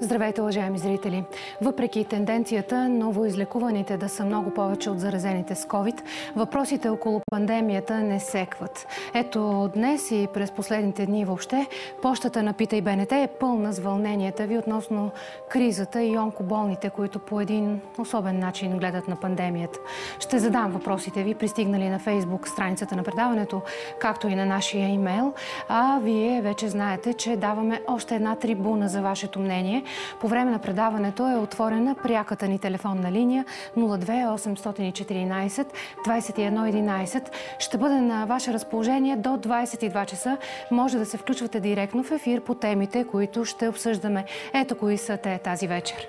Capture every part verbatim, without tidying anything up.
Здравейте, уважаеми зрители! Въпреки тенденцията новоизлекуваните да са много повече от заразените с ковид, въпросите около пандемията не секват. Ето днес и през последните дни въобще, пощата на Питай БНТ е пълна с вълненията ви относно кризата и онкоболните, които по един особен начин гледат на пандемията. Ще задам въпросите ви, пристигнали на Фейсбук страницата на предаването, както и на нашия имейл. А вие вече знаете, че даваме още една трибуна за вашето мнение. По време на предаването е отворена пряката ни телефонна линия нула две осемстотин и четиринадесет двадесет и едно единадесет. Ще бъде на ваше разположение до двадесет и два часа. Може да се включвате директно в ефир по темите, които ще обсъждаме. Ето кои са те тази вечер.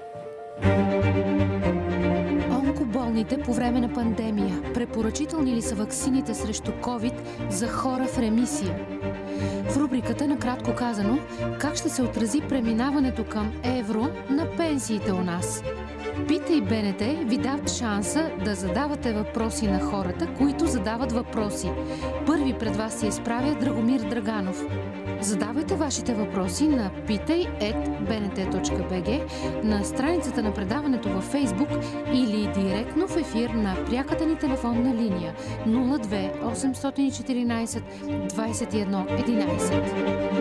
Онкоболните по време на пандемия. Препоръчителни ли са ваксините срещу ковид за хора в ремисия? В рубриката, накратко казано, как ще се отрази преминаването към евро на пенсиите у нас? Питай БНТ ви дава шанса да задавате въпроси на хората, които задават въпроси. Първи пред вас се изправя Драгомир Драганов. Задавайте вашите въпроси на питай ет би ен те точка би джи, на страницата на предаването във Фейсбук или директно в ефир на пряката ни телефонна линия нула две осемстотин и четиринадесет двадесет и едно единадесет.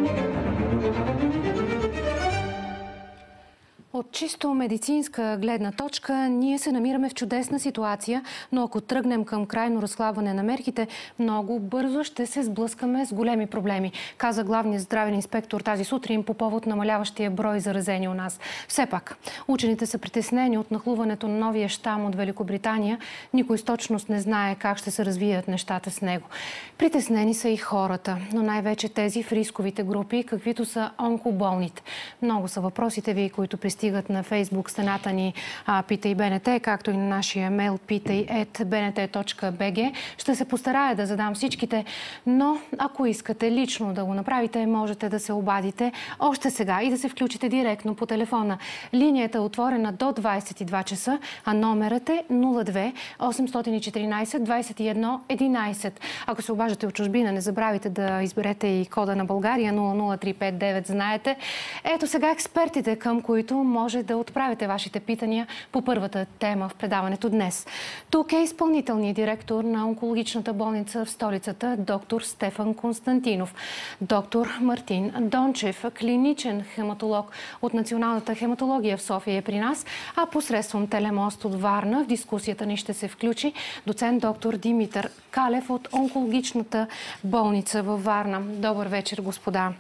От чисто медицинска гледна точка ние се намираме в чудесна ситуация, но ако тръгнем към крайно разхлабване на мерките, много бързо ще се сблъскаме с големи проблеми, каза главният здравен инспектор тази сутрин по повод намаляващия брой заразени у нас. Все пак, учените са притеснени от нахлуването на новия щам от Великобритания. Никой с точност не знае как ще се развият нещата с него. Притеснени са и хората, но най-вече тези в рисковите групи, каквито са онкоболните. Много са въпросите ви, които пристигат на Фейсбук стената ни Питай БНТ, както и на нашия мейл питай ет би ен те точка би джи. Ще се постарая да задам всичките, но ако искате лично да го направите, можете да се обадите още сега и да се включите директно по телефона. Линията е отворена до двадесет и два часа, а номерът е нула две осемстотин и четиринадесет двадесет и едно единадесет. Ако се обаждате от чужбина, не забравяйте да изберете и кода на България нула нула три пет девет, знаете. Ето сега експертите, към които може да отправите вашите питания по първата тема в предаването днес. Тук е изпълнителният директор на онкологичната болница в столицата, доктор Стефан Константинов. Доктор Мартин Дончев, клиничен хематолог от Националната хематология в София е при нас, а посредством телемост от Варна в дискусията ни ще се включи доцент доктор Димитър Калев от онкологичната болница във Варна. Добър вечер, господа.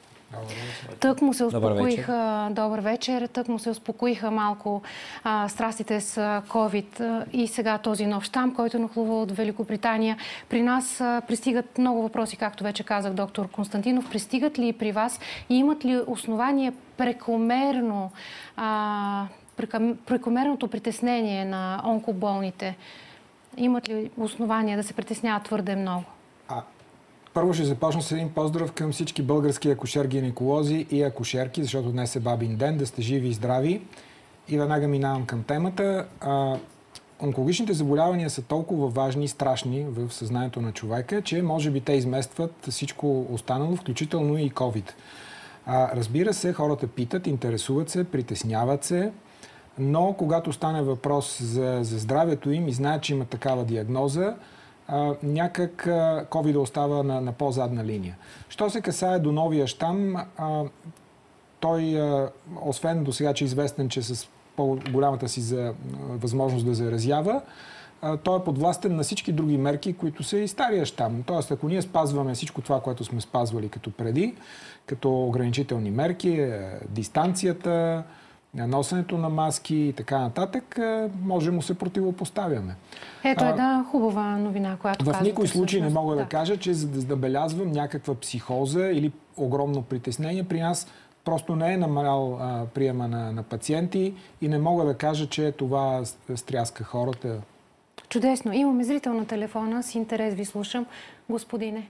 Тък му се успокоиха, добър вечер, тък му се успокоиха малко а, страстите с COVID и сега този нов щам, който нахлува от Великобритания. При нас а, пристигат много въпроси, както вече казах, доктор Константинов. Пристигат ли при вас и имат ли основание прекомерно, а, прекомерното притеснение на онкоболните? Имат ли основания да се притесняват твърде много? Първо ще започна с един поздрав към всички български акушер-гинеколози и акушерки, защото днес е бабин ден, да сте живи и здрави. И веднага минавам към темата. А, онкологичните заболявания са толкова важни и страшни в съзнанието на човека, че може би те изместват всичко останало, включително и COVID. А, разбира се, хората питат, интересуват се, притесняват се, но когато стане въпрос за, за здравето им и знаят, че има такава диагноза, Uh, някак COVID остава на, на по-задна линия. Що се касае до новия щам, uh, той, uh, освен до сега, че е известен, че с по-голямата си за, uh, възможност да заразява, uh, той е подвластен на всички други мерки, които са и стария щам. Тоест, ако ние спазваме всичко това, което сме спазвали като преди, като ограничителни мерки, дистанцията, носенето на маски и така нататък, може му се противопоставяме. Ето една хубава новина, която казвате. В никой случай не мога да, да кажа, че за да набелязвам някаква психоза или огромно притеснение, при нас просто не е намалял а, приема на, на пациенти и не мога да кажа, че това стряска хората. Чудесно. Имаме зрител на телефона. С интерес ви слушам. Господине.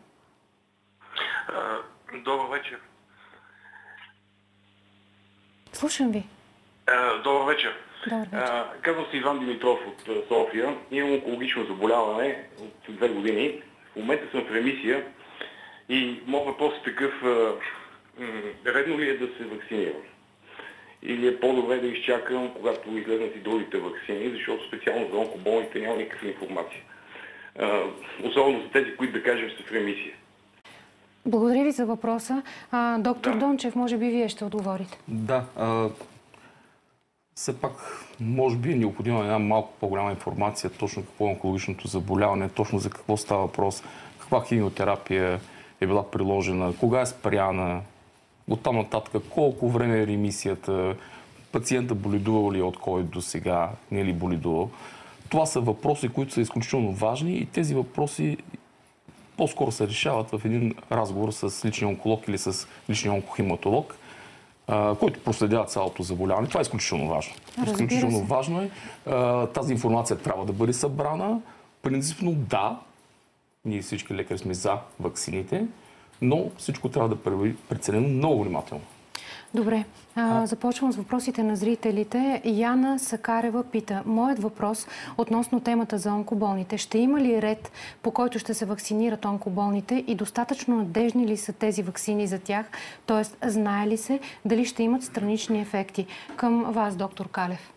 Добър вечер. Слушам ви. Добър вечер. Добър вечер. Казвам се Иван Димитров от София. Имам онкологично заболяване от две години. В момента съм в ремисия и моят въпрос е такъв: редно ли е да се вакцинирам? или е по-добре да изчакам, когато излезнат и другите ваксини, защото специално за онкоболните няма никаква информация. Особено за тези, които, да кажем, са в ремисия. Благодаря ви за въпроса. А, доктор да. Дончев, може би вие ще отговорите. Да. А, все пак, може би е необходима една малко по-голяма информация точно какво е онкологичното заболяване, точно за какво става въпрос, каква химиотерапия е била приложена, кога е спряна, оттам нататък колко време е ремисията, пациента боледувал ли от ковид до сега, не е ли боледувал. Това са въпроси, които са изключително важни и тези въпроси по-скоро се решават в един разговор с личния онколог или с личния онкохематолог, който проследява цялото заболяване. Това е изключително важно. Изключително важно е. Тази информация трябва да бъде събрана. Принципно да, ние всички лекари сме за ваксините, но всичко трябва да бъде преценено много внимателно. Добре. А, започвам с въпросите на зрителите. Яна Сакарева пита: моят въпрос относно темата за онкоболните. Ще има ли ред, по който ще се вакцинират онкоболните и достатъчно надежни ли са тези ваксини за тях? Тоест, знае ли се дали ще имат странични ефекти? Към вас, доктор Калев.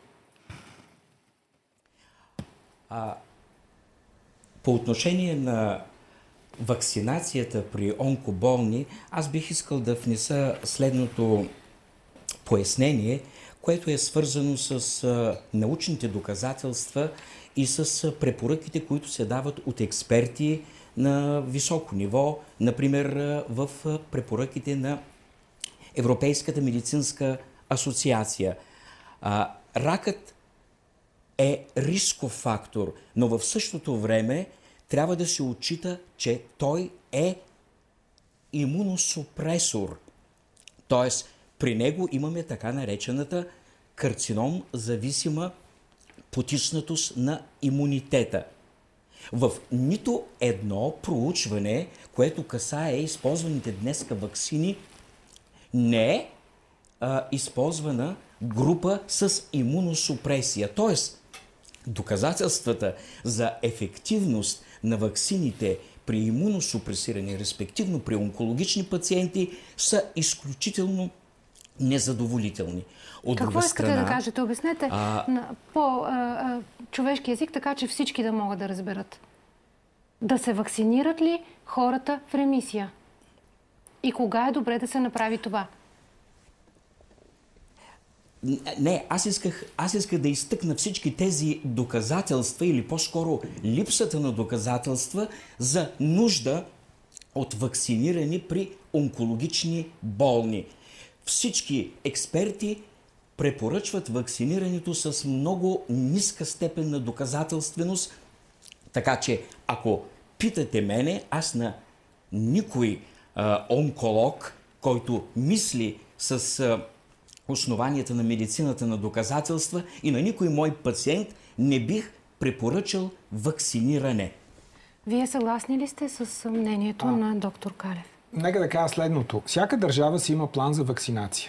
А, по отношение на вакцинацията при онкоболни, аз бих искал да внеса следното пояснение, което е свързано с а, научните доказателства и с а, препоръките, които се дават от експерти на високо ниво, например а, в а, препоръките на Европейската медицинска асоциация. А, ракът е рисков фактор, но в същото време трябва да се отчита, че той е имуносупресор. Тоест, при него имаме така наречената карцином-зависима потиснатост на имунитета. В нито едно проучване, което касае използваните днеска ваксини, не е а, използвана група с имуносупресия. Тоест, доказателствата за ефективност на ваксините при имуносупресирани, респективно при онкологични пациенти, са изключително незадоволителни. От Какво друга искате страна, да кажете? Обяснете а... на по-човешки език, така че всички да могат да разберат. Да се вакцинират ли хората в ремисия? И кога е добре да се направи това? Не, аз исках, аз исках да изтъкна всички тези доказателства или по-скоро липсата на доказателства за нужда от вакцинирани при онкологични болни. Всички експерти препоръчват вакцинирането с много ниска степен на доказателственост, така че ако питате мене, аз на никой а, онколог, който мисли с а, основанията на медицината на доказателства и на никой мой пациент не бих препоръчал вакциниране. Вие съгласни ли сте с мнението а, на доктор Калев? Нека да кажа следното. Всяка държава си има план за вакцинация.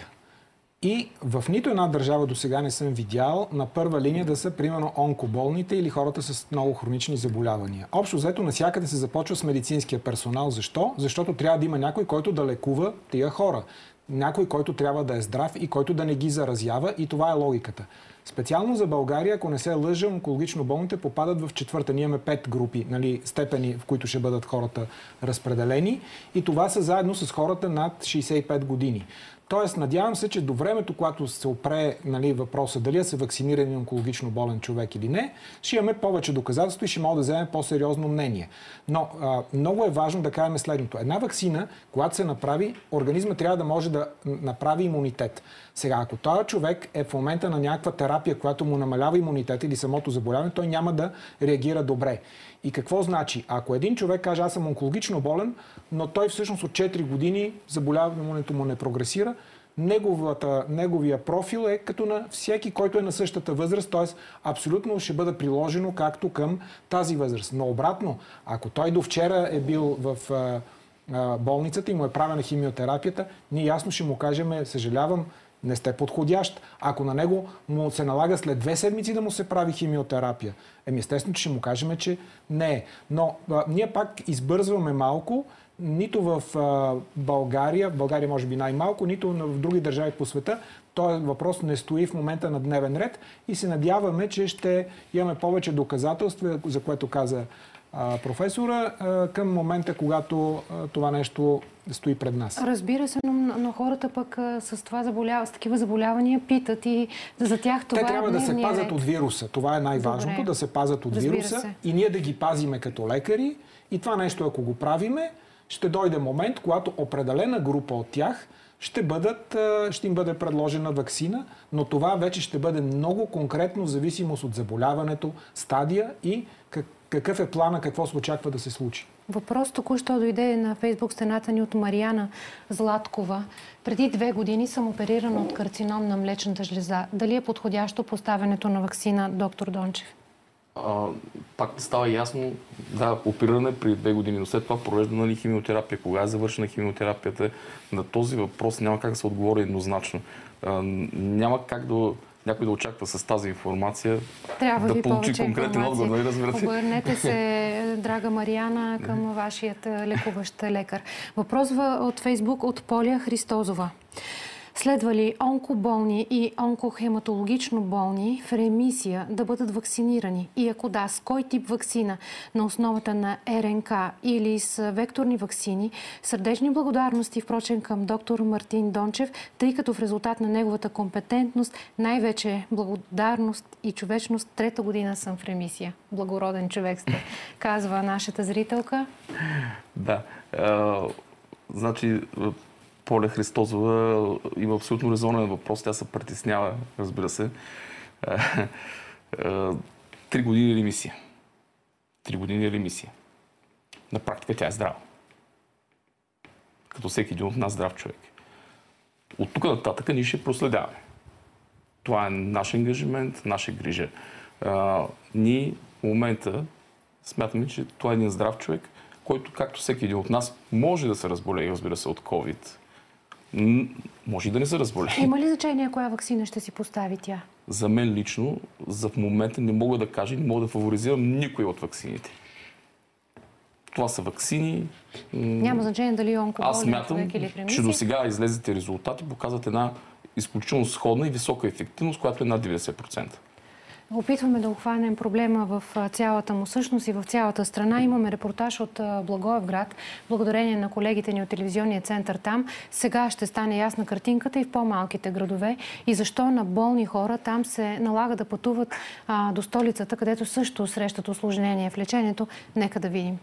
И в нито една държава до сега не съм видял на първа линия да са, примерно, онкоболните или хората с много хронични заболявания. Общо взето, навсякъде се започва с медицинския персонал. Защо? Защото трябва да има някой, който да лекува тия хора. Някой, който трябва да е здрав и който да не ги заразява, и това е логиката. Специално за България, ако не се лъжа, онкологично болните попадат в четвърта. Ние имаме пет групи, нали, степени, в които ще бъдат хората разпределени, и това са заедно с хората над шейсет и пет години. Тоест, надявам се, че до времето, когато се опре, нали, въпроса дали да се вакциниран онкологично болен човек или не, ще имаме повече доказателства и ще мога да вземем по-сериозно мнение. Но а, много е важно да кажем следното. Една вакцина, когато се направи, организма трябва да може да направи имунитет. Сега, ако този човек е в момента на някаква терапия, която му намалява имунитет или самото заболяване, той няма да реагира добре. И какво значи? Ако един човек каже, аз съм онкологично болен, но той всъщност от четири години заболяването му не прогресира, неговата, неговия профил е като на всеки, който е на същата възраст, т.е. абсолютно ще бъде приложено както към тази възраст. Но обратно, ако той до вчера е бил в а, а, болницата и му е правена химиотерапията, ние ясно ще му кажем, съжалявам, не сте подходящ. Ако на него му се налага след две седмици да му се прави химиотерапия, еми естествено, че ще му кажем, че не е. Но а, ние пак избързваме малко нито в а, България, в България може би най-малко, нито в други държави по света. Този въпрос не стои в момента на дневен ред и се надяваме, че ще имаме повече доказателства, за което каза а, професора, а, към момента, когато а, това нещо стои пред нас. Разбира се, но, но хората пък а, с, това заболява, с такива заболявания питат и за тях това е Те трябва да се пазят ред. от вируса. Това е най-важното, Добре. да се пазят от Разбира вируса се. и ние да ги пазиме като лекари. И това нещо, ако го правиме, ще дойде момент, когато определена група от тях ще, бъдат, ще им бъде предложена ваксина, но това вече ще бъде много конкретно в зависимост от заболяването, стадия и как, какъв е плана, какво се очаква да се случи. Въпрос току-що дойде на Фейсбук стената ни от Мариана Златкова. Преди две години съм оперирана от карцином на млечната жлеза. Дали е подходящо поставянето на ваксина, доктор Дончев? А, пак става ясно, да, опериране при две години, но след това провеждана ли химиотерапия, кога е завършена химиотерапията, на този въпрос няма как да се отговори еднозначно. А, няма как да някой да очаква с тази информация Трябва да ви получи повече конкретен информация. отговор, нали разбирате? Обърнете се, драга Мариана, към вашият лекуващ лекар. Въпрос от Фейсбук от Поля Христозова. Следва ли онкоболни и онкохематологично болни в ремисия да бъдат вакцинирани? И ако да, с кой тип вакцина? На основата на РНК или с векторни вакцини? Сърдечни благодарности, впрочем, към доктор Мартин Дончев, тъй като в резултат на неговата компетентност, най-вече благодарност и човечност, трета година съм в ремисия. Благороден човек сте, казва нашата зрителка. Да. А, значи, Поля Христозова има абсолютно резонен въпрос. Тя се притеснява, разбира се. Три години ремисия. Три години ремисия. На практика тя е здрава. Като всеки един от нас здрав човек. От тук нататък ние ще проследяваме. Това е наш ангажимент, наша грижа. А, ние в момента смятаме, че това е един здрав човек, който, както всеки един от нас, може да се разболее, разбира се, от COVID. Може и да не се разболее. Има ли значение коя ваксина ще си постави тя? За мен лично, за в момента не мога да кажа, не мога да фаворизирам никой от ваксините. Това са ваксини. Няма значение дали онкоболен Аз смятам, човек или в ремисия. че до сега излезете резултати показват една изключително сходна и висока ефективност, която е над деветдесет процента. Опитваме да обхванем проблема в цялата му същност и в цялата страна. Имаме репортаж от Благоевград. Благодарение на колегите ни от телевизионния център там, сега ще стане ясна картинката и в по-малките градове. И защо на болни хора там се налага да пътуват а, до столицата, където също срещат усложнения в лечението. Нека да видим.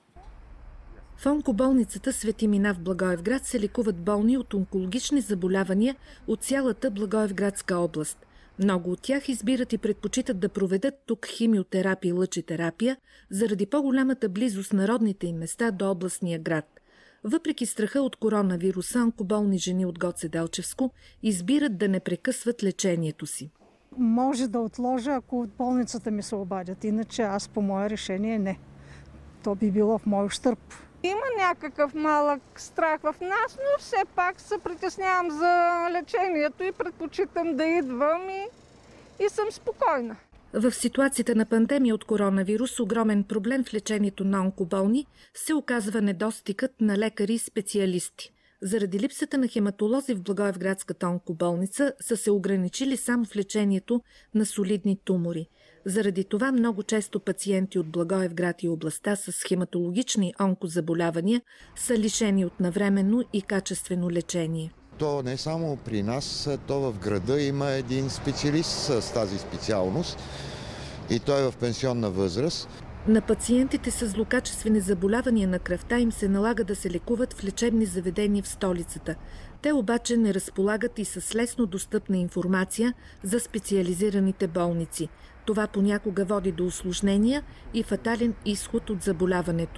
В онкоболницата Свети Мина в Благоевград се лекуват болни от онкологични заболявания от цялата Благоевградска област. Много от тях избират и предпочитат да проведат тук химиотерапия и лъчетерапия заради по-голямата близост на родните им места до областния град. Въпреки страха от коронавируса, онкоболни жени от Гоце Делчевско избират да не прекъсват лечението си. Може да отложа, ако от болницата ми се обадят. Иначе аз по мое решение не. То би било в мой ущърб. Има някакъв малък страх в нас, но все пак се притеснявам за лечението и предпочитам да идвам и, и съм спокойна. В ситуацията на пандемия от коронавирус огромен проблем в лечението на онкоболни се оказва недостигът на лекари и специалисти. Заради липсата на хематолози в Благоевградската онкоболница са се ограничили само в лечението на солидни тумори. Заради това много често пациенти от Благоевград и областта с хематологични онкозаболявания са лишени от навременно и качествено лечение. То не само при нас, то в града има един специалист с тази специалност и той е в пенсионна възраст. На пациентите с злокачествени заболявания на кръвта им се налага да се лекуват в лечебни заведения в столицата. Те обаче не разполагат и с лесно достъпна информация за специализираните болници. Това понякога води до усложнения и фатален изход от заболяването.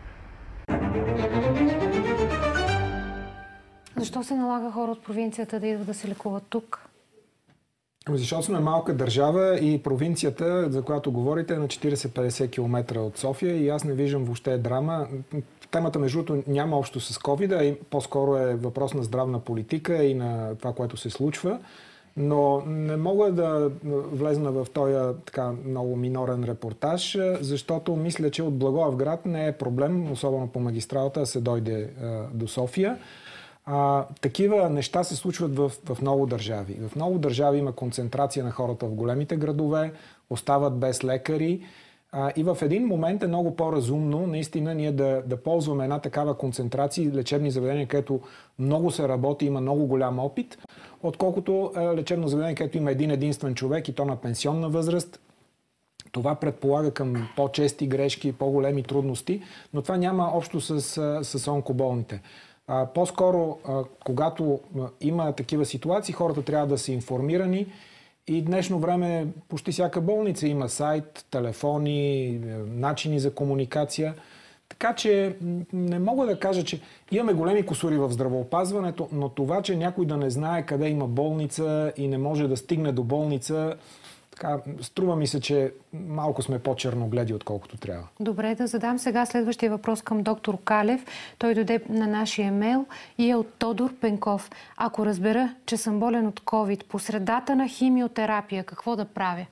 Защо се налага хора от провинцията да идват да се лекуват тук? Защото сме малка държава и провинцията, за която говорите, е на четирийсет-петдесет километра от София и аз не виждам въобще драма. Темата, между другото, няма общо с ковид, а по-скоро е въпрос на здравна политика и на това, което се случва. Но не мога да влезна в този така много минорен репортаж, защото мисля, че от Благоевград не е проблем, особено по магистралата, да се дойде а, до София. А, такива неща се случват в, в много държави. В много държави има концентрация на хората в големите градове, остават без лекари. А, и в един момент е много по-разумно наистина ние да, да ползваме една такава концентрация и лечебни заведения, където много се работи, има много голям опит, отколкото е, лечебно заведение, където има един единствен човек и то на пенсионна възраст. Това предполага към по-чести грешки, по-големи трудности, но това няма общо с, с онкоболните. А, по-скоро, а, когато а, има такива ситуации, хората трябва да са информирани. И днешно време почти всяка болница има сайт, телефони, начини за комуникация. Така че не мога да кажа, че имаме големи кусури в здравеопазването, но това, че някой да не знае къде има болница и не може да стигне до болница, така, струва ми се, че малко сме по-черногледи, отколкото трябва. Добре, да задам сега следващия въпрос към доктор Калев. Той дойде на нашия имейл и е от Тодор Пенков. Ако разбера, че съм болен от ковид, по средата на химиотерапия, какво да правя?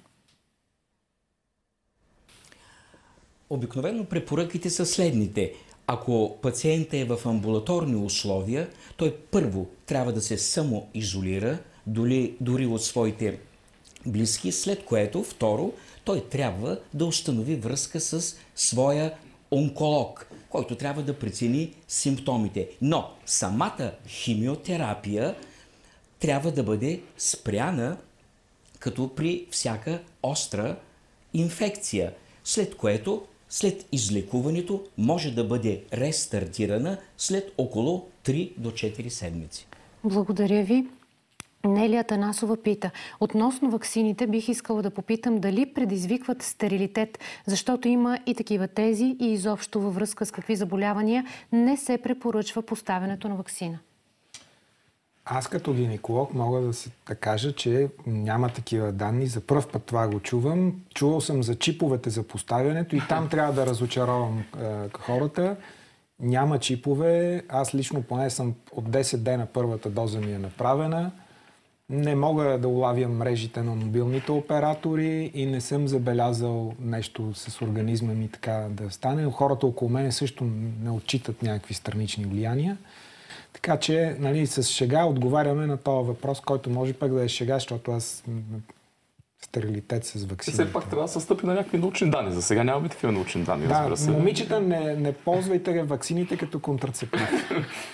Обикновено препоръките са следните. Ако пациентът е в амбулаторни условия, той първо трябва да се самоизолира, дори, дори от своите близки, след което, второ, той трябва да установи връзка с своя онколог, който трябва да прецени симптомите. Но самата химиотерапия трябва да бъде спряна като при всяка остра инфекция, след което, след излекуването, може да бъде рестартирана след около три до четири седмици. Благодаря ви. Нелия Танасова пита. Относно ваксините бих искала да попитам дали предизвикват стерилитет, защото има и такива тези и изобщо във връзка с какви заболявания не се препоръчва поставянето на ваксина. Аз като гинеколог мога да, се, да кажа, че няма такива данни. За пръв път това го чувам. Чувал съм за чиповете за поставянето и там трябва да разочаровам е, хората. Няма чипове. Аз лично поне съм от десет дена първата доза ми е направена. Не мога да улавям мрежите на мобилните оператори и не съм забелязал нещо с организма ми така да стане. Хората около мен също не отчитат някакви странични влияния. Така че, нали, с шега отговаряме на този въпрос, който може пък да е шега, защото аз стерилитет с ваксината. Все пак трябва да се стъпи на някакви научни данни. За сега нямаме такива научни данни, да, разбира се. Момичета, не, не ползвайте ваксините като контрацептив.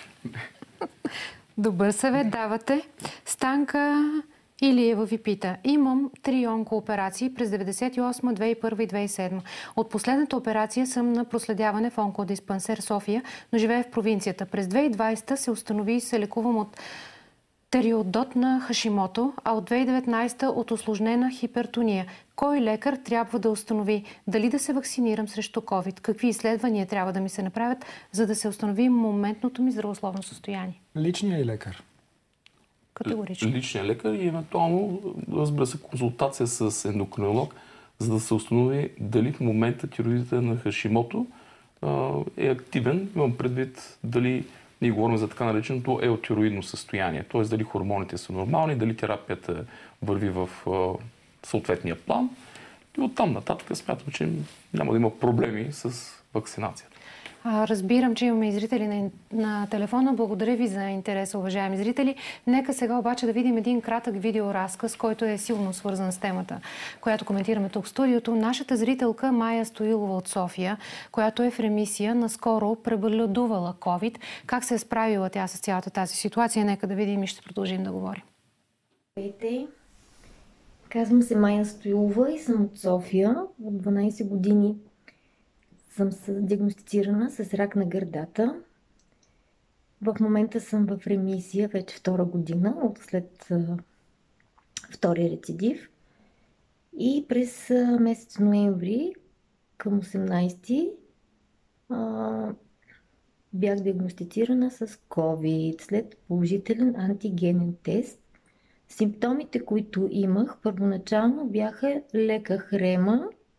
Добър съвет давате. Станка Илиева ви пита. Имам три онкооперации през деветдесет и осма, две хиляди и първа и две хиляди и седма. От последната операция съм на проследяване в онкодиспансер София, но живея в провинцията. През две хиляди и двадесета се установи и се лекувам от териодот на Хашимото, а от две хиляди и деветнадесета от усложнена хипертония. Кой лекар трябва да установи дали да се вакцинирам срещу ковид? Какви изследвания трябва да ми се направят, за да се установи моментното ми здравословно състояние? Личният лекар. Категорично. Личният лекар и евентуално, разбира се, консултация с ендокринолог, за да се установи дали в момента тироидите на Хашимото е активен. Имам предвид дали ние говорим за така нареченото еутироидно състояние, т.е. дали хормоните са нормални, дали терапията върви в съответния план. И оттам нататък смятам, че няма да има проблеми с вакцинацията. А, разбирам, че имаме и зрители на, на телефона. Благодаря ви за интереса, уважаеми зрители. Нека сега обаче да видим един кратък видеоразказ, който е силно свързан с темата, която коментираме тук в студиото. Нашата зрителка Майя Стоилова от София, която е в ремисия, наскоро преболедувала ковид. Как се е справила тя с цялата тази ситуация? Нека да видим и ще продължим да говорим. Здравейте! Казвам се Майя Стоилова и съм от София. От дванадесет години съм диагностицирана с рак на гърдата. В момента съм в ремисия вече втора година, от след а, втория рецидив. И през а, месец ноември към осемнадесети а, бях диагностицирана с COVID след положителен антигенен тест. Симптомите, които имах първоначално, бяха лека хрема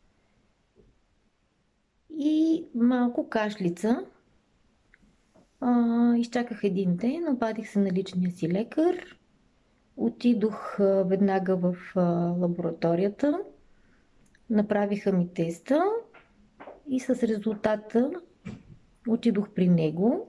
и малко кашлица. А, изчаках един ден, обадих се на личния си лекар Отидох веднага в лабораторията, направиха ми теста и с резултата отидох при него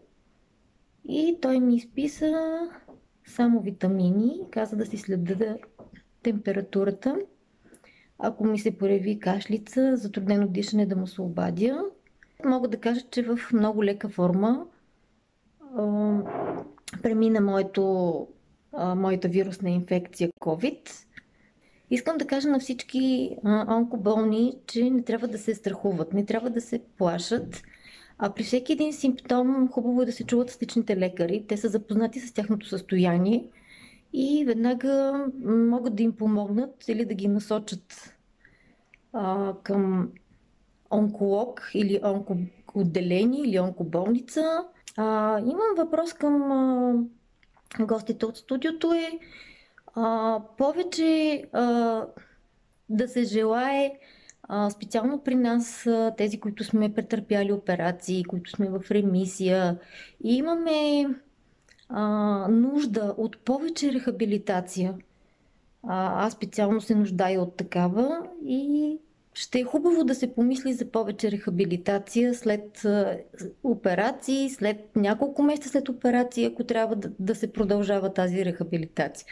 и той ми изписа само витамини, каза да си следа температурата. Ако ми се появи кашлица, затруднено дишане, да му се обадя. Мога да кажа, че в много лека форма а, премина моето, а, моята вирусна инфекция COVID. Искам да кажа на всички а, онкоболни, че не трябва да се страхуват, не трябва да се плашат. А при всеки един симптом хубаво е да се чуват с личните лекари. Те са запознати с тяхното състояние и веднага могат да им помогнат или да ги насочат а, към онколог или онкоотделение или онкоболница. А, имам въпрос към а, гостите от студиото е а, повече а, да се желае а, специално при нас, а, тези, които сме претърпяли операции, които сме в ремисия и имаме а, нужда от повече рехабилитация. А, аз специално се нуждая от такава и ще е хубаво да се помисли за повече рехабилитация след а, операции, след няколко месеца след операции, ако трябва да, да се продължава тази рехабилитация.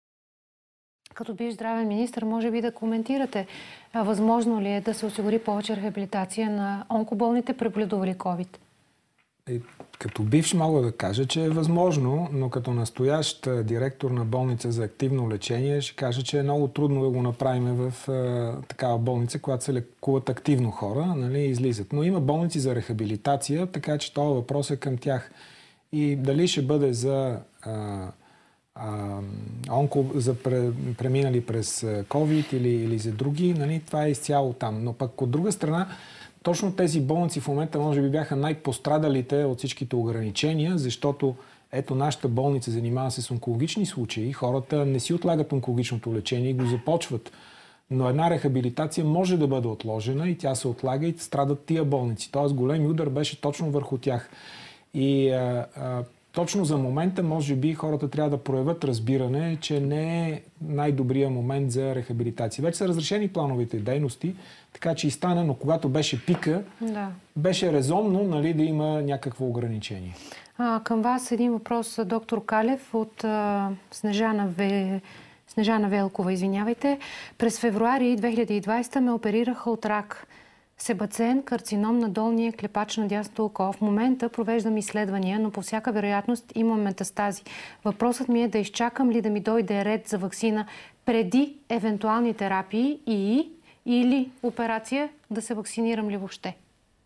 Като бивш здравен министър, може би да коментирате, а, възможно ли е да се осигури повече рехабилитация на онкоболните, преболедували COVID? И, като бивш мога да кажа, че е възможно, но като настоящ директор на болница за активно лечение ще кажа, че е много трудно да го направим в а, такава болница, когато се лекуват активно хора, нали, излизат. Но има болници за рехабилитация, така че този въпрос е към тях. И дали ще бъде за, а, а, онко, за пре, преминали през COVID или, или за други, нали, това е изцяло там. Но пък от друга страна, точно тези болници в момента може би бяха най-пострадалите от всичките ограничения, защото ето нашата болница занимава се с онкологични случаи. Хората не си отлагат онкологичното лечение и го започват. Но една рехабилитация може да бъде отложена и тя се отлага и страдат тия болници. Тоест големи удар беше точно върху тях. И а, а, точно за момента може би хората трябва да проявят разбиране, че не е най-добрият момент за рехабилитация. Вече са разрешени плановите дейности, така че и стана, но когато беше пика, да. беше резонно, нали, да има някакво ограничение. А, към вас един въпрос, доктор Калев от а, Снежана, Ве... Снежана Велкова. Извинявайте. През февруари две хиляди и двадесета ме оперираха от рак. Себацен, карцином на долния клепач на дясното око. В момента провеждам изследвания, но по всяка вероятност имам метастази. Въпросът ми е да изчакам ли да ми дойде ред за ваксина преди евентуални терапии и или операция, да се вакцинирам ли въобще?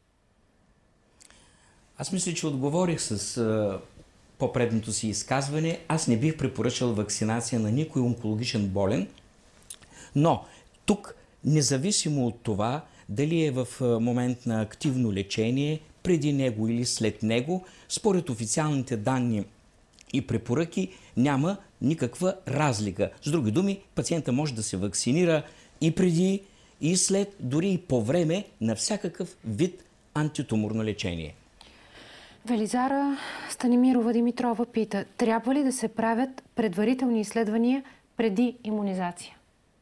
Аз мисля, че отговорих с а, по-предното си изказване. Аз не бих препоръчал вакцинация на никой онкологичен болен, но тук, независимо от това, дали е в момент на активно лечение, преди него или след него, според официалните данни и препоръки няма никаква разлика. С други думи, пациента може да се вакцинира и преди, и след, дори и по време на всякакъв вид антитуморно лечение. Велизара Станимирова Димитрова пита, трябва ли да се правят предварителни изследвания преди имунизация?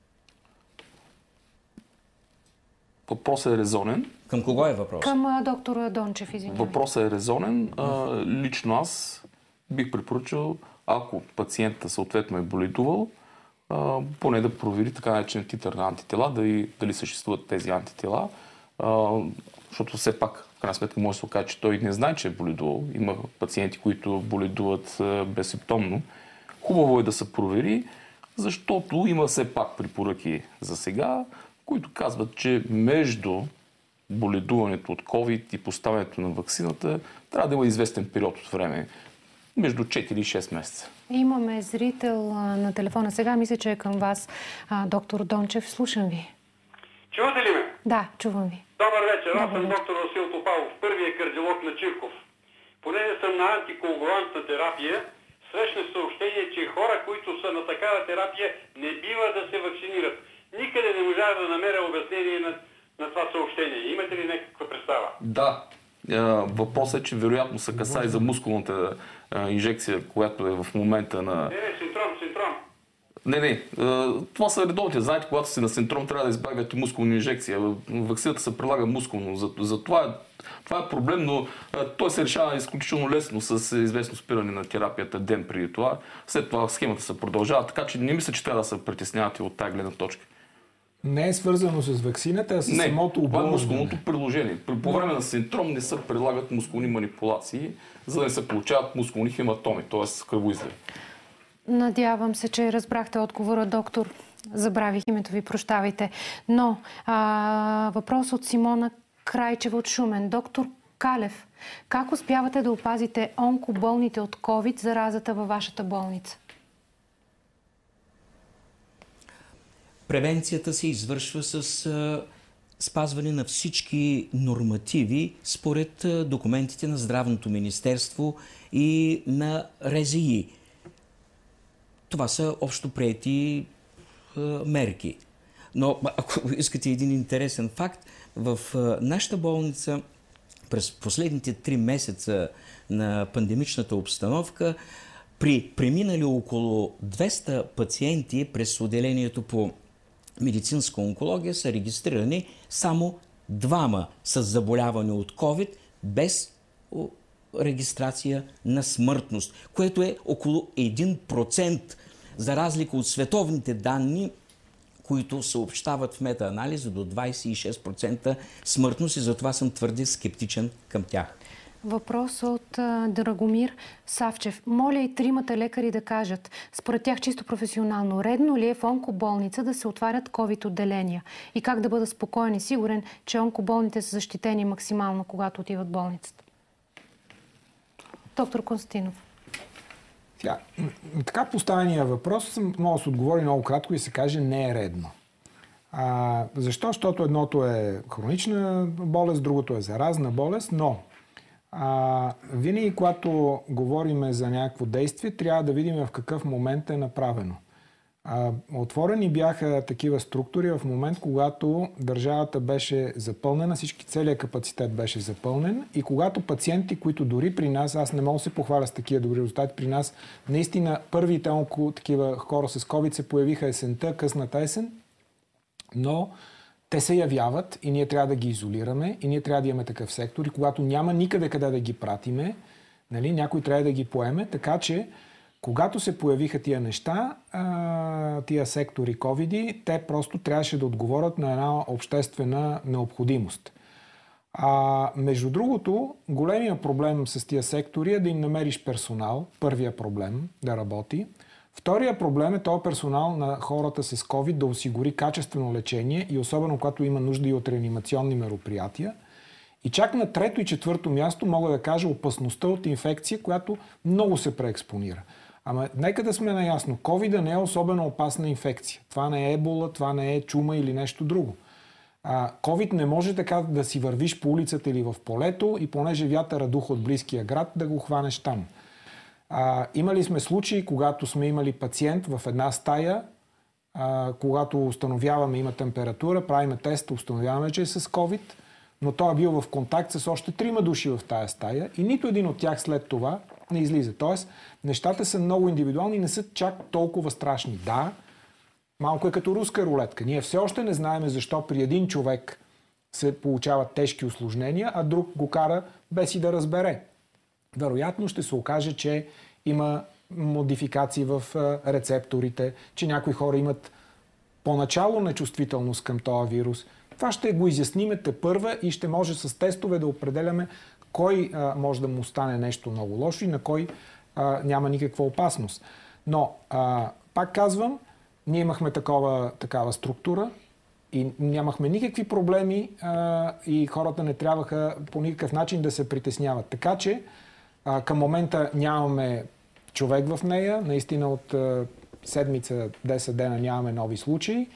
Въпросът е резонен. Към кого е въпрос? Към а, доктора Дончев, извинявай. Въпросът е резонен. А, лично аз бих препоръчал, ако пациента съответно е боледувал, а, поне да провери така наречен титър на антитела, дали, дали съществуват тези антитела, а, защото все пак, в крайна сметка, може да се окаже, че той не знае, че е боледувал. Има пациенти, които боледуват а, безсимптомно. Хубаво е да се провери, защото има все пак препоръки за сега, които казват, че между боледуването от COVID и поставянето на ваксината трябва да има известен период от време. Между четири и шест месеца. Имаме зрител а, на телефона. Сега мисля, че е към вас, а, доктор Дончев. Слушам ви. Чувате ли ме? Да, чувам ви. Добър вечер. Аз съм доктор Васил Топалов, първият кардиолог на Чирков. Понеже съм на антикоагулантна терапия, срещнах съобщение, че хора, които са на такава терапия, не бива да се вакцинират. Никъде не можа да намеря обяснение на, на това съобщение. Имате ли някаква представа? Да. Въпросът е, че вероятно се касае за мускулната инжекция, която е в момента на... Не, не, синдром, синдром. Не, не. Това са редовните. Знаете, когато си на синдром, трябва да избягате мускулна инжекция. Ваксината се прилага мускулно. За, за това, е, това е проблем, но той се решава изключително лесно с известно спиране на терапията ден преди това. След това схемата се продължава, така че не мисля, че трябва да се притеснявате от тази гледна точка. Не е свързано с ваксината, а с не, самото оборудване. Това е мускулното приложение. По време на синдром не се прилагат мускулни манипулации, за да не се получават мускулни хематоми, т.е. кръвоизливи. Надявам се, че разбрахте отговора, доктор. Забравих името ви, прощавайте. Но а, въпрос от Симона Крайчева от Шумен. Доктор Калев, как успявате да опазите онкоболните от ковид заразата във вашата болница? Превенцията се извършва с а, спазване на всички нормативи според а, документите на Здравното министерство и на РЗИ. Това са общо приети а, мерки. Но ако искате един интересен факт, в а, нашата болница през последните три месеца на пандемичната обстановка при преминали около двеста пациенти през отделението по медицинска онкология са регистрирани само двама с заболяване от ковид без регистрация на смъртност, което е около един процент, за разлика от световните данни, които съобщават в метаанализа до двадесет и шест процента смъртност, и затова съм твърде скептичен към тях. Въпрос от а, Драгомир Савчев. Моля и тримата лекари да кажат, според тях чисто професионално, редно ли е в онкоболница да се отварят ковид отделения? И как да бъда спокоен и сигурен, че онкоболните са защитени максимално, когато отиват в болницата? Доктор Константинов. Тя, така поставения въпрос може да се отговори много кратко и се каже не е редно. А, защо? Защото едното е хронична болест, другото е заразна болест, но а, винаги, когато говорим за някакво действие, трябва да видим в какъв момент е направено. А, отворени бяха такива структури в момент, когато държавата беше запълнена, всички, целият капацитет беше запълнен, и когато пациенти, които дори при нас, аз не мога да се похваля с такива добри резултати при нас, наистина първите около такива хора с ковид се появиха есента, късната есен, но те се явяват и ние трябва да ги изолираме и ние трябва да имаме такъв сектор, и когато няма никъде къде да ги пратиме, нали, някой трябва да ги поеме, така че когато се появиха тия неща, тия сектори ковиди, те просто трябваше да отговорят на една обществена необходимост. А, между другото, големия проблем с тия сектори е да им намериш персонал. Първия проблем да работи. Втория проблем е този персонал на хората с ковид да осигури качествено лечение, и особено когато има нужда и от реанимационни мероприятия. И чак на трето и четвърто място мога да кажа опасността от инфекция, която много се преекспонира. Ама нека да сме наясно, ковида не е особено опасна инфекция. Това не е ебола, това не е чума или нещо друго. Ковид не може така да си вървиш по улицата или в полето и понеже вятъра духа от близкия град, да го хванеш там. А, имали сме случаи, когато сме имали пациент в една стая, а, когато установяваме има температура, правиме тест, установяваме, че е с ковид, но той е бил в контакт с още трима души в тая стая и нито един от тях след това не излиза. Тоест, нещата са много индивидуални и не са чак толкова страшни. Да, малко е като руска рулетка. Ние все още не знаем защо при един човек се получават тежки усложнения, а друг го кара без и да разбере. Вероятно ще се окаже, че има модификации в рецепторите, че някои хора имат поначало нечувствителност към този вирус. Това ще го изясниме тепърва и ще може с тестове да определяме кой а, може да му стане нещо много лошо и на кой а, няма никаква опасност. Но, а, пак казвам, ние имахме такова, такава структура и нямахме никакви проблеми а, и хората не трябваха по никакъв начин да се притесняват. Така че а, към момента нямаме човек в нея. Наистина от а, седмица, десет дена нямаме нови случаи.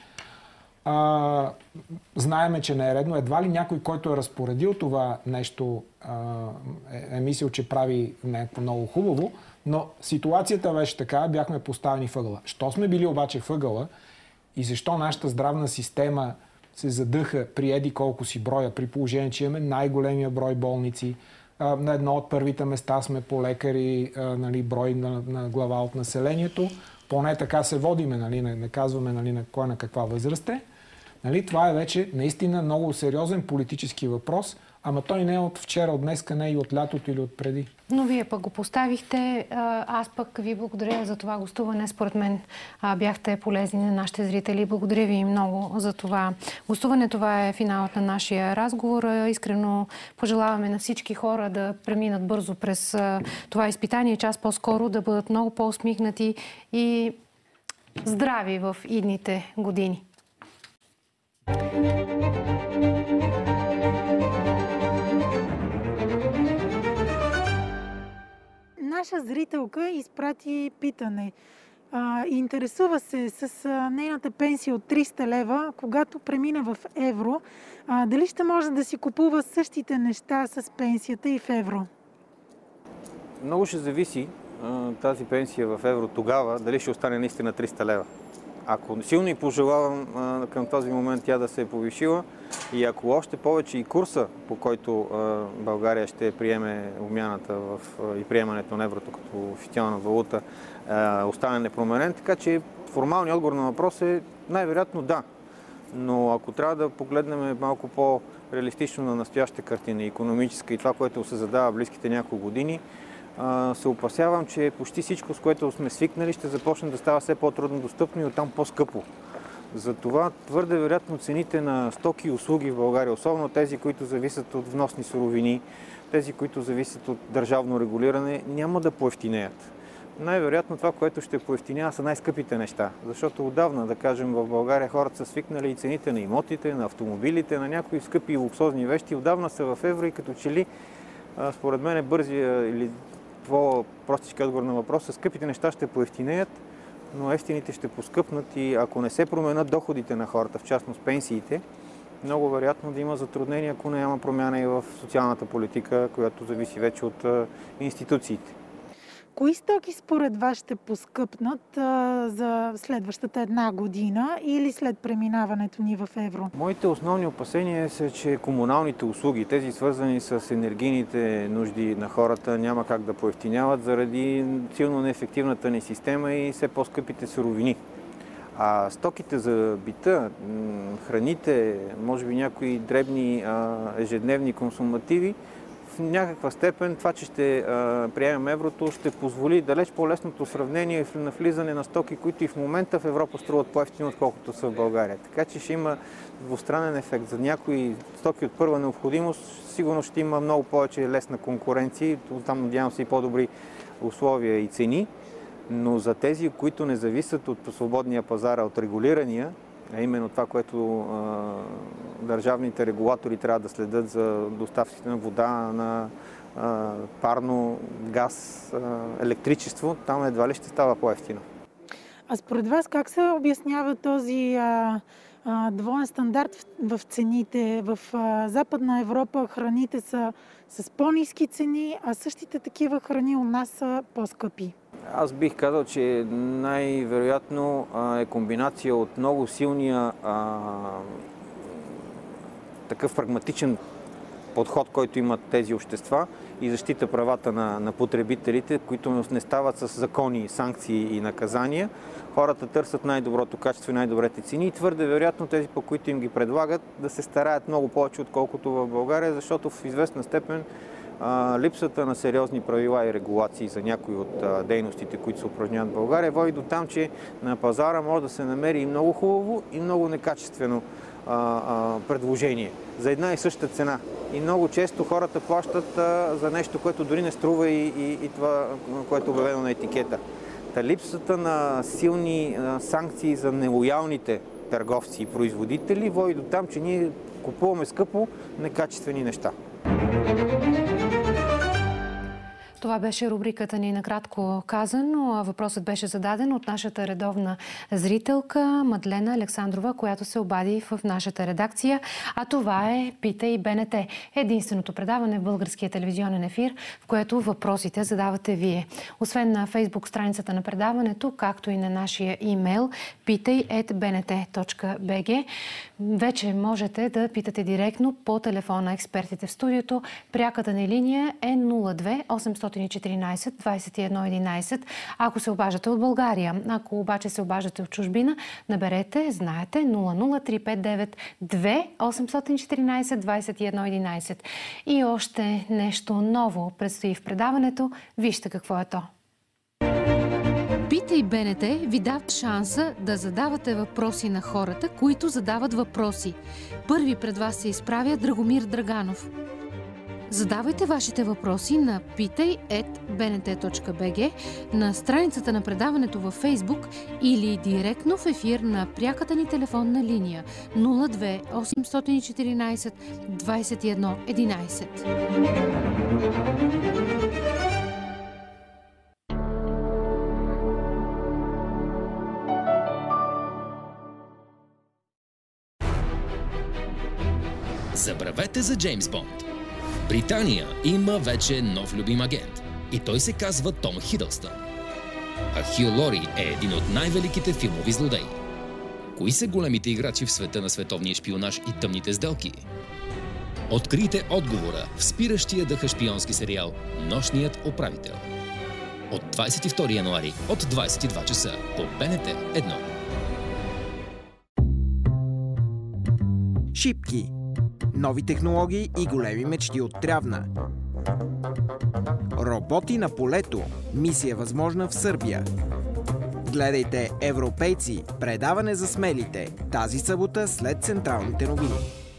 А, знаеме, че не е редно. Едва ли някой, който е разпоредил това нещо, а, е, е мислил, че прави нещо много хубаво, но ситуацията беше така, бяхме поставени въгъла. Що сме били обаче въгъла и защо нашата здравна система се задъха при еди колко си броя, при положение, че имаме най-големия брой болници, а, на едно от първите места сме по лекари, а, нали, брой на, на глава от населението. поне така се водиме, нали, не, не казваме нали, на кой на каква възраст е. Нали, това е вече наистина много сериозен политически въпрос, ама той не е от вчера, от днеска, не и от лятото или от преди. Но вие пък го поставихте. Аз пък ви благодаря за това гостуване. Според мен бяхте полезни на нашите зрители. Благодаря ви много за това гостуване. Това е финалът на нашия разговор. Искрено пожелаваме на всички хора да преминат бързо през това изпитание, час по-скоро да бъдат много по-усмихнати и здрави в идните години. Наша зрителка изпрати питане. А, интересува се с а, нейната пенсия от триста лева, когато премина в евро, а, дали ще може да си купува същите неща с пенсията и в евро? Много ще зависи а, тази пенсия в евро тогава, дали ще остане наистина триста лева. Ако силно и пожелавам а, към този момент тя да се е повишила и ако още повече и курса, по който а, България ще приеме обмяната в, а, и приемането на еврото като официална валута, а, остане непроменен, така че формалният отговор на въпрос е най-вероятно да. Но ако трябва да погледнем малко по-реалистично на настоящата картина, икономическа и това, което се задава в близките няколко години, се опасявам, че почти всичко, с което сме свикнали, ще започне да става все по-трудно достъпно и оттам по-скъпо. Затова твърде вероятно цените на стоки и услуги в България, особено тези, които зависят от вносни суровини, тези, които зависят от държавно регулиране, няма да поевтинеят. Най-вероятно това, което ще поевтинява, са най-скъпите неща. Защото отдавна, да кажем, в България хората са свикнали и цените на имотите, на автомобилите, на някои скъпи и луксозни вещи, отдавна са в евро и като че ли, според мен е бързия или по-простички отговор на въпроса, скъпите неща ще поевтинеят, но ефтините ще поскъпнат и ако не се променят доходите на хората, в частност пенсиите, много вероятно да има затруднения, ако няма промяна и в социалната политика, която зависи вече от институциите. Кои стоки според вас ще поскъпнат а, за следващата една година или след преминаването ни в евро? Моите основни опасения са, че комуналните услуги, тези свързани с енергийните нужди на хората, няма как да поевтиняват заради силно неефективната ни система и все по-скъпите суровини. А стоките за бита, храните, може би някои дребни а, ежедневни консумативи, в някаква степен това, че ще а, приемем еврото, ще позволи далеч по-лесното сравнение на влизане на стоки, които и в момента в Европа струват по-евтино, отколкото са в България. Така че ще има двустранен ефект. За някои стоки от първа необходимост сигурно ще има много повече лесна конкуренция, там надявам се и по-добри условия и цени, но за тези, които не зависят от свободния пазар, от регулирания, а именно това, което а, държавните регулатори трябва да следят за доставките на вода, на а, парно, газ, а, електричество, там едва ли ще става по-евтино. А според вас как се обяснява този а, а, двоен стандарт в, в цените? В а, Западна Европа храните са с по-ниски цени, а същите такива храни у нас са по-скъпи. Аз бих казал, че най-вероятно е комбинация от много силния а, такъв прагматичен подход, който имат тези общества и защита правата на, на потребителите, които не стават с закони, санкции и наказания. Хората търсят най-доброто качество и най-добрите цени и твърде вероятно тези, по които им ги предлагат, да се стараят много повече, отколкото в България, защото в известна степен а, липсата на сериозни правила и регулации за някои от а, дейностите, които се упражняват в България, води до там, че на пазара може да се намери и много хубаво, и много некачествено а, а, предложение за една и съща цена. И много често хората плащат а, за нещо, което дори не струва и, и, и това, което е обявено на етикета. Та липсата на силни а, санкции за нелоялните търговци и производители води до там, че ние купуваме скъпо некачествени неща. Това беше рубриката ни накратко казано. Въпросът беше зададен от нашата редовна зрителка Мадлена Александрова, която се обади в нашата редакция. А това е Питай БНТ. Единственото предаване в българския телевизионен ефир, в което въпросите задавате вие. Освен на Фейсбук страницата на предаването, както и на нашия имейл питай ет би ен те точка би джи, вече можете да питате директно по телефона експертите в студиото. Пряката ни линия е нула две осемстотин осемстотин и четиринадесет двадесет и едно единадесет, ако се обаждате от България. Ако обаче се обаждате от чужбина, наберете, знаете, нула нула три пет девет две осемстотин и четиринадесет двадесет и едно единадесет. И още нещо ново предстои в предаването. Вижте какво е то. Питай БНТ ви дават шанса да задавате въпроси на хората, които задават въпроси. Първи пред вас се изправя Драгомир Драганов. Задавайте вашите въпроси на питай ет би ен те точка би джи, на страницата на предаването във Фейсбук или директно в ефир на пряката ни телефонна линия нула две осемстотин и четиринадесет двадесет и едно единадесет. Забравете за Джеймс Бонд. Британия има вече нов любим агент и той се казва Том Хидълстън. А Хю Лори е един от най-великите филмови злодеи. Кои са големите играчи в света на световния шпионаж и тъмните сделки? Открийте отговора в спиращия дъха шпионски сериал "Нощният управител". От двадесет и втори януари от двадесет и два часа по Б Н Т едно. Шипки. Нови технологии и големи мечти от Трявна. Роботи на полето. Мисия възможна в Сърбия. Гледайте Европейци. Предаване за смелите. Тази събота след централните новини.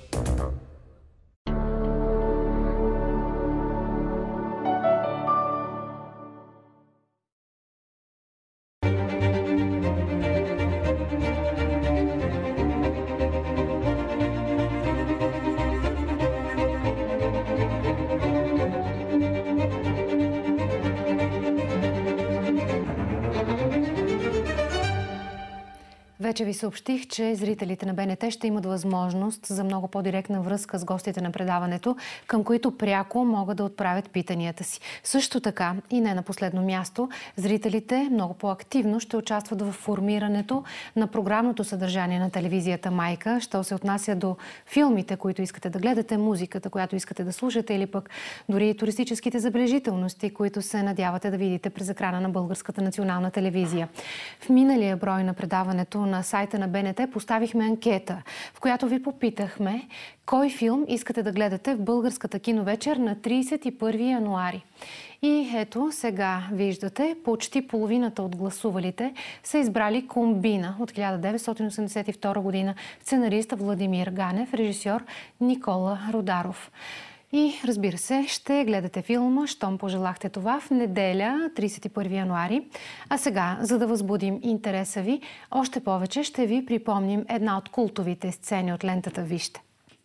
Вече ви съобщих, че зрителите на Б Н Т ще имат възможност за много по-директна връзка с гостите на предаването, към които пряко могат да отправят питанията си. Също така, и не на последно място, зрителите много по-активно ще участват в формирането на програмното съдържание на телевизията майка, що се отнася до филмите, които искате да гледате, музиката, която искате да слушате, или пък дори и туристическите забележителности, които се надявате да видите през екрана на Българската национална телевизия. В миналия брой на предаването на сайта на Б Н Т поставихме анкета, в която ви попитахме кой филм искате да гледате в Българската киновечер на тридесет и първи януари. И ето, сега виждате, почти половината от гласувалите са избрали "Комбина" от хиляда деветстотин осемдесет и втора година, сценарист Владимир Ганев, режисьор Никола Родаров. И, разбира се, ще гледате филма, щом пожелахте това, в неделя, тридесет и първи януари. А сега, за да възбудим интереса ви, още повече ще ви припомним една от култовите сцени от лентата "Вижте".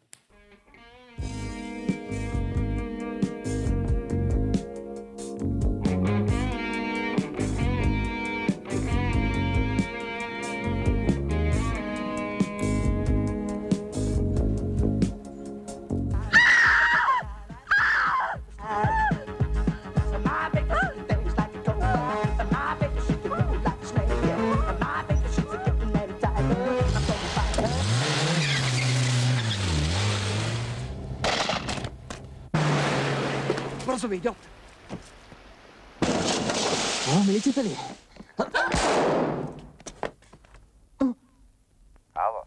Бързо бе, идиот! О, милицията ли? Ало.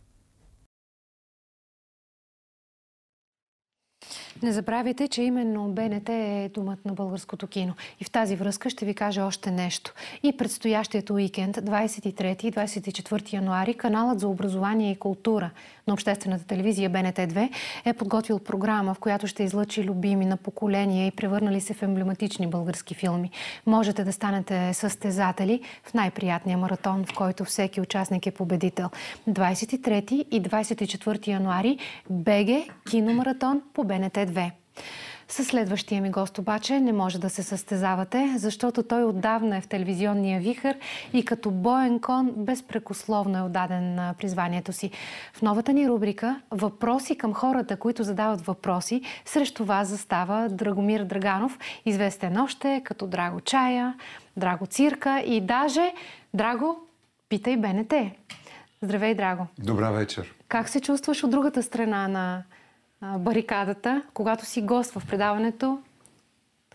Не забравяйте, че именно Б Н Т е домът на българското кино. И в тази връзка ще ви кажа още нещо. И предстоящият уикенд, двадесет и трети и двадесет и четвърти януари, каналът за образование и култура на обществената телевизия Б Н Т две е подготвил програма, в която ще излъчи любими на поколения и превърнали се в емблематични български филми. Можете да станете състезатели в най-приятния маратон, в който всеки участник е победител. двадесет и трети и двадесет и четвърти януари Б Г киномаратон по Б Н Т две. Със следващия ми гост обаче не може да се състезавате, защото той отдавна е в телевизионния вихър и като боен кон безпрекословно е отдаден на призванието си. В новата ни рубрика "Въпроси към хората, които задават въпроси", срещу вас застава Драгомир Драганов, известен още като Драго Чая, Драго Цирка и даже Драго Питай Б Н Т. Здравей, Драго! Добра вечер! Как се чувстваш от другата страна на барикадата, когато си гост в предаването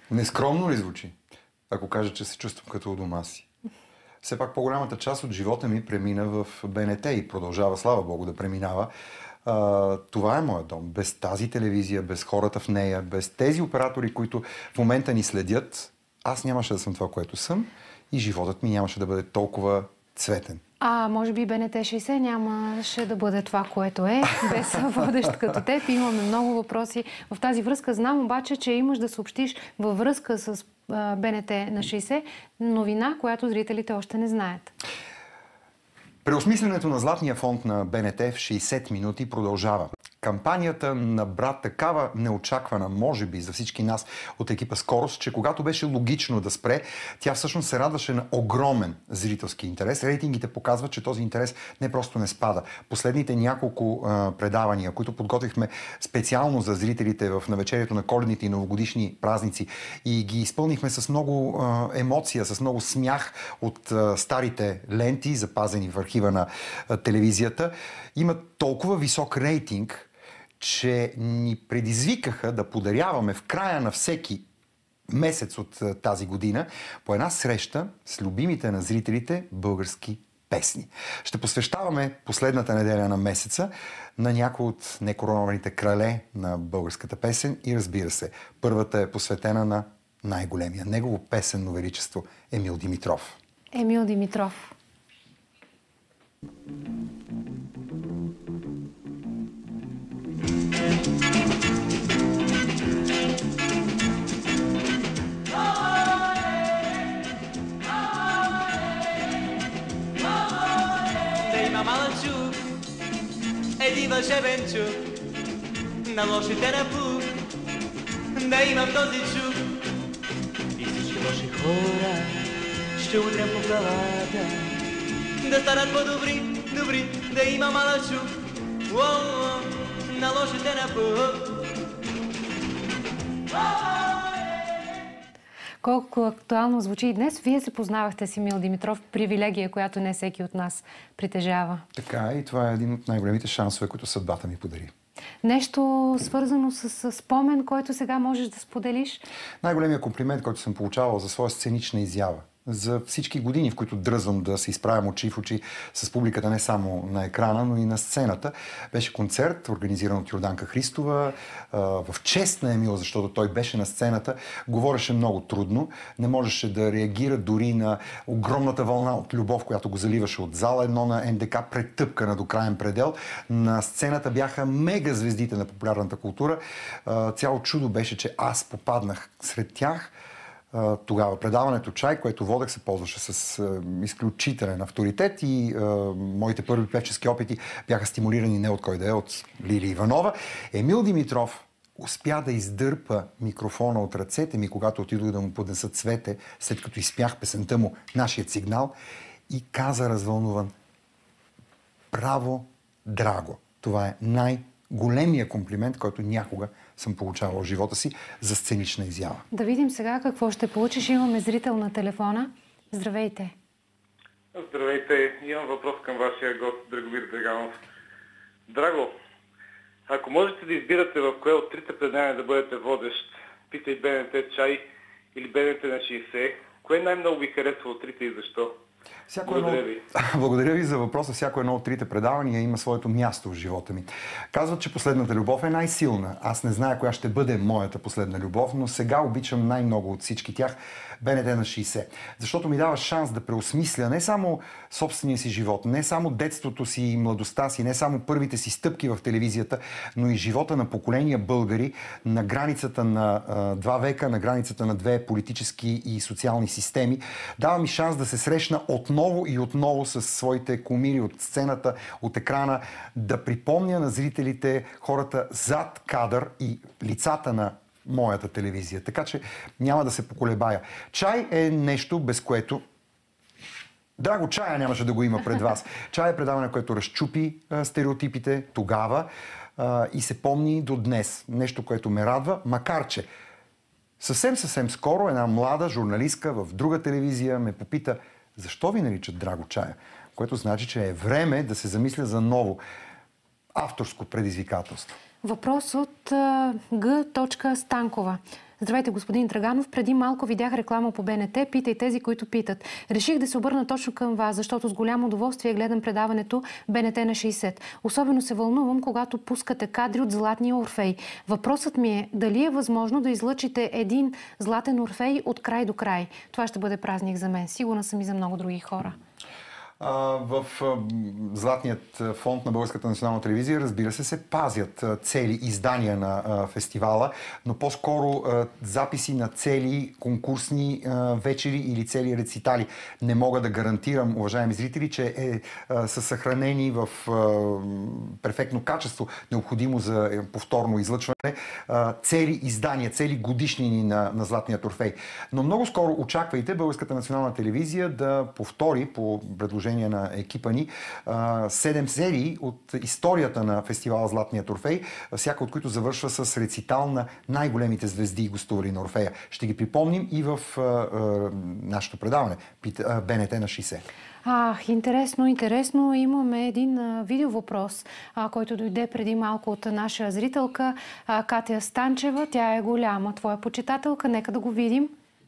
Нескромно ли звучи, ако кажа, че се чувствам като у дома си? Все пак по-голямата част от живота ми премина в БНТ и продължава, слава Богу, да преминава. А, това е моят дом. Без тази телевизия, без хората в нея, без тези оператори, които в момента ни следят, аз нямаше да съм това, което съм и животът ми нямаше да бъде толкова цветен. А може би БНТ шейсет нямаше да бъде това, което е, без водещ като теб. Имаме много въпроси в тази връзка. Знам обаче, че имаш да съобщиш във връзка с БНТ на шейсет новина, която зрителите още не знаят. Преосмисленето на Златния фонд на БНТ в шейсет минути продължава. Кампанията набра такава неочаквана, може би за всички нас от екипа скорост, че когато беше логично да спре, тя всъщност се радваше на огромен зрителски интерес. Рейтингите показват, че този интерес не просто не спада. Последните няколко а, предавания, които подготвихме специално за зрителите в навечерието на коледните и новогодишни празници и ги изпълнихме с много а, емоция, с много смях от а, старите ленти, запазени в архива на а, телевизията, имат толкова висок рейтинг, че ни предизвикаха да подаряваме в края на всеки месец от тази година по една среща с любимите на зрителите български песни. Ще посвещаваме последната неделя на месеца на някои от некоронованите крале на българската песен и разбира се, първата е посветена на най-големия, негово песенно величество Емил Димитров. Емил Димитров. Да има малък чук, един вълшебен чук, на лошите напук, да има в този чук. И всички лоши хора ще удрям по главата, да станат по-добри, добри, да има малък чук, уоу, на лошите напук. Колко актуално звучи и днес. Вие се познавахте с Емил Димитров, привилегия, която не всеки от нас притежава. Така и това е един от най-големите шансове, които съдбата ми подари. Нещо свързано с, с спомен, който сега можеш да споделиш? Най-големият комплимент, който съм получавал за своя сценична изява. За всички години, в които дръзвам да се изправям очи в очи с публиката не само на екрана, но и на сцената. Беше концерт, организиран от Йорданка Христова, в чест на Емил, защото той беше на сцената. Говореше много трудно, не можеше да реагира дори на огромната вълна от любов, която го заливаше от зала едно на НДК, претъпкана до краен предел. На сцената бяха мега звездите на популярната култура. Цяло чудо беше, че аз попаднах сред тях. Тогава предаването "Чай", което водех, се ползваше с е, изключителен авторитет и е, моите първи певчески опити бяха стимулирани не от кой да е, от Лили Иванова. Емил Димитров успя да издърпа микрофона от ръцете ми, когато отидох да му поднеса цвете, след като изпях песента му "Нашият сигнал", и каза развълнуван: "Браво, Драго!" Това е най-големия комплимент, който някога съм получавал в живота си за сценична изява. Да видим сега какво ще получиш. Имаме зрител на телефона. Здравейте! Здравейте! Имам въпрос към вашия гост Драгомир Драганов. Драго, ако можете да избирате в кое от трите предания да бъдете водещ, питай БНТ "Чай" или БНТ на шейсет, кое най-много ви харесва от трите и защо? Всяко Благодаря едно... ви. Благодаря ви за въпроса. Всяко едно от трите предавания има своето място в живота ми. Казват, че последната любов е най-силна. Аз не зная коя ще бъде моята последна любов, но сега обичам най-много от всички тях БНТ на шейсет. Защото ми дава шанс да преосмисля не само собствения си живот, не само детството си и младостта си, не само първите си стъпки в телевизията, но и живота на поколения българи на границата на а, два века, на границата на две политически и социални системи. Дава ми шанс да се срещна отново и отново с своите кумири от сцената, от екрана, да припомня на зрителите хората зад кадър и лицата на моята телевизия. Така че няма да се поколебая. "Чай" е нещо, без което Драго, "Чая" нямаше да го има пред вас. "Чай" е предаване, което разчупи а, стереотипите тогава а, и се помни до днес. Нещо, което ме радва, макар че съвсем, съвсем скоро една млада журналистка в друга телевизия ме попита: "Защо ви наричат Драго Чая?" Което значи, че е време да се замисля за ново авторско предизвикателство. Въпрос от а, Г. Станкова. Здравейте, господин Драганов. Преди малко видях реклама по Б Н Т. Питай тези, които питат. Реших да се обърна точно към вас, защото с голямо удоволствие гледам предаването Б Н Т на шейсет. Особено се вълнувам, когато пускате кадри от Златния Орфей. Въпросът ми е дали е възможно да излъчите един Златен Орфей от край до край. Това ще бъде празник за мен. Сигурна съм и за много други хора. В Златният фонд на Българската национална телевизия, разбира се, се пазят цели издания на фестивала, но по-скоро записи на цели конкурсни вечери или цели рецитали. Не мога да гарантирам, уважаеми зрители, че е, са съхранени в перфектно качество, необходимо за повторно излъчване, цели издания, цели годишнини на, на Златният Орфей. Но много скоро очаквайте Българската национална телевизия да повтори по предложение на екипа ни седем серии от историята на фестивала Златният Орфей, всяка от които завършва с рецитал на най-големите звезди и гостували на Орфея. Ще ги припомним и в а, а, нашето предаване Б Н Т на шейсет. Ах, интересно, интересно. Имаме един а, видеовъпрос, а, който дойде преди малко от наша зрителка а, Катя Станчева. Тя е голяма твоя почитателка. Нека да го видим.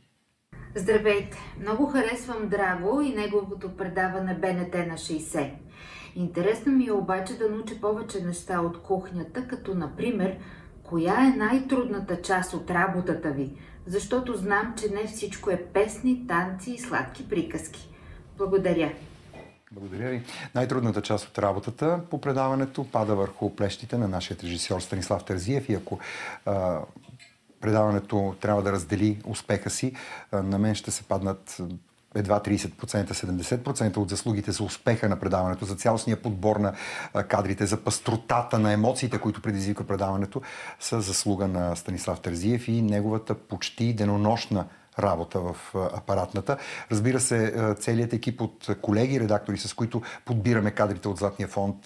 Здравейте! Много харесвам Драго и неговото предаване Б Н Т на шейсет. Интересно ми е обаче да науча повече неща от кухнята, като например, коя е най-трудната част от работата ви, защото знам, че не всичко е песни, танци и сладки приказки. Благодаря! Благодаря ви. Най-трудната част от работата по предаването пада върху плещите на нашия режисьор Станислав Терзиев и ако а, предаването трябва да раздели успеха си, на мен ще се паднат едва трийсет процента, седемдесет процента от заслугите за успеха на предаването, за цялостния подбор на кадрите, за пъстротата на емоциите, които предизвиква предаването, са заслуга на Станислав Терзиев и неговата почти денонощна работа в апаратната. Разбира се, целият екип от колеги, редактори, с които подбираме кадрите от Златния фонд,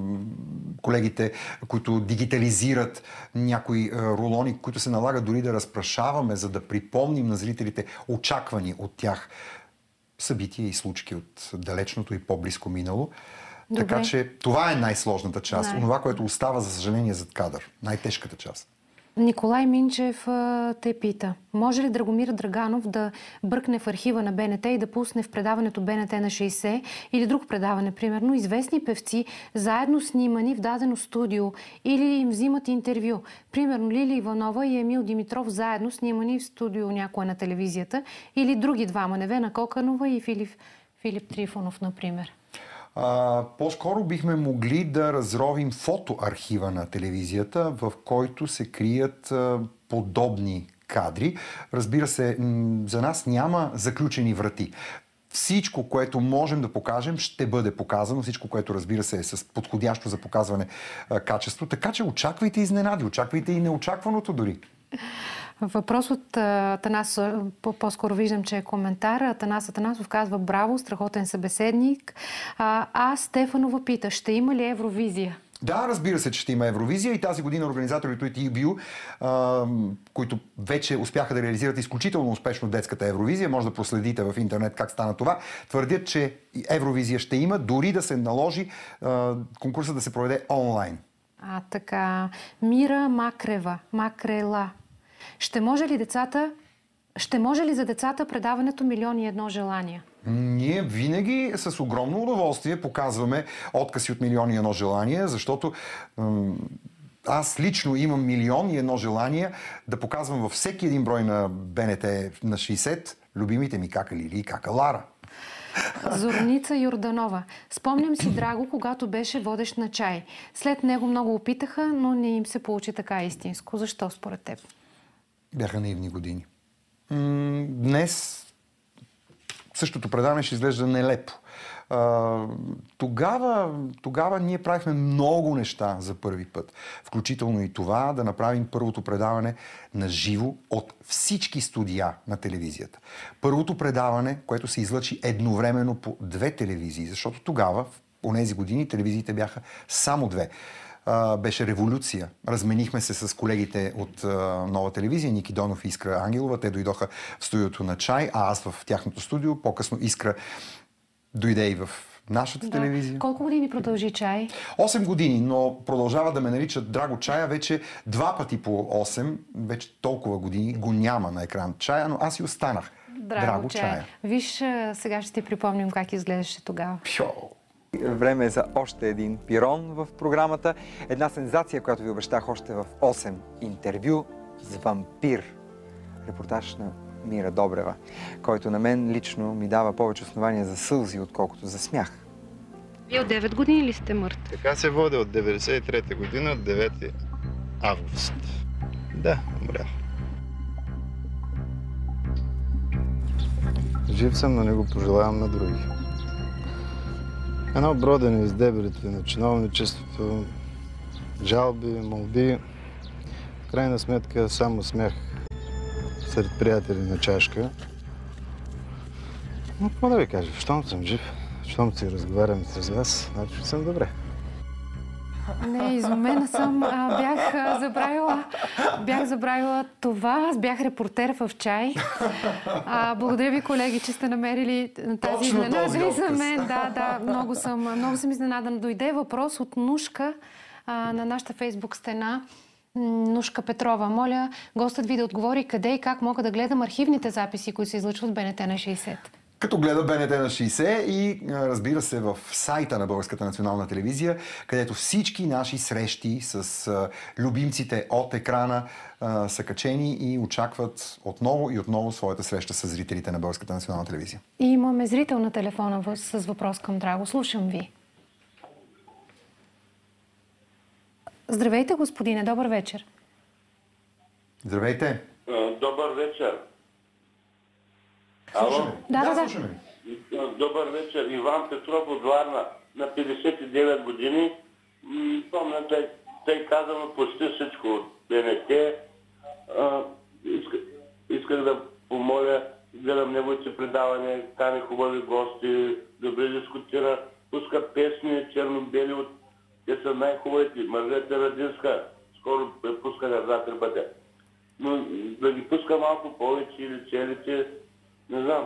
колегите, които дигитализират някои рулони, които се налага дори да разпрашаваме, за да припомним на зрителите очаквани от тях събития и случки от далечното и по-близко минало. Добре. Така че това е най-сложната част. Най- Онова, което остава, за съжаление, зад кадър. Най-тежката част. Николай Минчев те пита. Може ли Драгомир Драганов да бръкне в архива на Б Н Т и да пусне в предаването Б Н Т на шейсет или друго предаване, примерно, известни певци, заедно снимани в дадено студио или им взимат интервю? Примерно Лили Иванова и Емил Димитров заедно снимани в студио някоя на телевизията или други двама, Невена Коканова и Филип, Филип Трифонов, например. А, по-скоро бихме могли да разровим фотоархива на телевизията, в който се крият а, подобни кадри. Разбира се, за нас няма заключени врати. Всичко, което можем да покажем, ще бъде показано. Всичко, което, разбира се, е с подходящо за показване а, качество. Така че очаквайте изненади, очаквайте и неочакваното дори. Въпрос от Атанас, по-скоро виждам, че е коментар. Атанас Атанасов казва: браво, страхотен събеседник. А, а Стефанова пита: ще има ли Евровизия? Да, разбира се, че ще има Евровизия и тази година организаторите от И Б Ю, които вече успяха да реализират изключително успешно детската Евровизия, може да проследите в интернет как стана това, твърдят, че Евровизия ще има, дори да се наложи а, конкурсът да се проведе онлайн. А, така. Мира Макрева, Макрела. Ще може ли децата, ще може ли за децата предаването Милион и едно желания? Ние винаги с огромно удоволствие показваме откъси от Милион и едно желания, защото аз лично имам милион и едно желания да показвам във всеки един брой на Б Н Т на шейсет любимите ми кака Лили и кака Лара. Зорница Йорданова. Спомням си Драго, когато беше водещ на чай. След него много опитаха, но не им се получи така истинско. Защо според теб? Бяха наивни години. М- днес същото предаване ще изглежда нелепо. А, тогава, тогава ние правихме много неща за първи път. Включително и това да направим първото предаване на живо от всички студия на телевизията. Първото предаване, което се излъчи едновременно по две телевизии, защото тогава, в онези години, телевизиите бяха само две. Uh, беше революция. Разменихме се с колегите от uh, Нова телевизия, Ники Донов и Искра Ангелова. Те дойдоха в студиото на Чай, а аз в тяхното студио. По-късно Искра дойде и в нашата Да. телевизия. Колко години продължи Чай? осем години, но продължава да ме наричат Драго Чая вече два пъти по осем, вече толкова години го няма на екран Чая, но аз и останах. Драго, Драго Чай. Чая. Виж, сега ще ти припомним как изглеждаше тогава. Пьо! Време е за още един пирон в програмата. Една сензация, която ви обещах още в осем. Интервю с вампир. Репортаж на Мира Добрева, който на мен лично ми дава повече основания за сълзи, отколкото за смях. Вие от девет години ли сте мъртв? Така се води от деветдесет и трета година, от девети август. Да, умрях. Жив съм, но не го пожелавам на други. Едно бродене из дебрите на чиновничеството, жалби, молби. В крайна сметка само смях сред приятели на чашка. Но какво да ви кажа, щом съм жив, щом си разговарям с вас, значи съм добре. Не, изумена съм. А, бях а, забравила, бях забравила това. Аз бях репортер в Чай. А, благодаря ви, колеги, че сте намерили тази изненада и за мен. Да, да, много съм, много съм изненадана. Дойде въпрос от Нушка а, на нашата фейсбук стена. Нушка Петрова. Моля гостът ви да отговори къде и как мога да гледам архивните записи, които се излъчват в Б Н Т на шейсет. Като гледа Б Н Т на шейсет и разбира се в сайта на Българската национална телевизия, където всички наши срещи с а, любимците от екрана а, са качени и очакват отново и отново своята среща с зрителите на Българската национална телевизия. И имаме зрител на телефона с въпрос към Драго. Слушам ви. Здравейте, господине. Добър вечер. Здравейте. Добър вечер. Слушаме. Да, да, да. Слушаме. Добър вечер. Иван Петров от Варна, на петдесет и девет години. Помня, тъй, тъй казано почти всичко от Б Н Т. Иска, исках да помоля, гледам неговите предавания, кани хубави гости, добре дискутира, пуска песни черно-бели от... Те са най-хубавите. Маргарита Радинска, скоро пуска Гърдатър бъде. Но да ги пуска малко повече или целите, не знам.